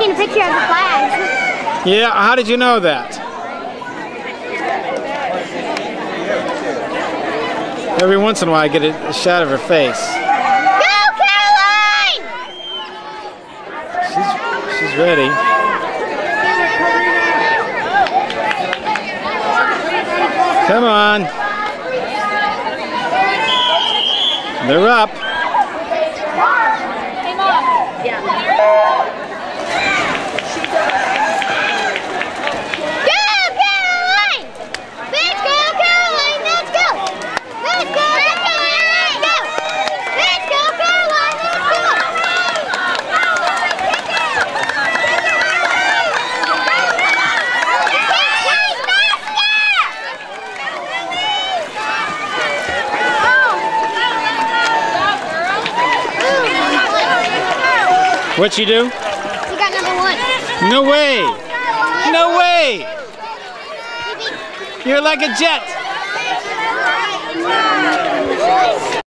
taking a picture of the flags. Yeah, how did you know that? Every once in a while I get a shot of her face. Go, Caroline! She's ready. Come on. They're up. What'd you do? You got #1. No way! No way! You're like a jet!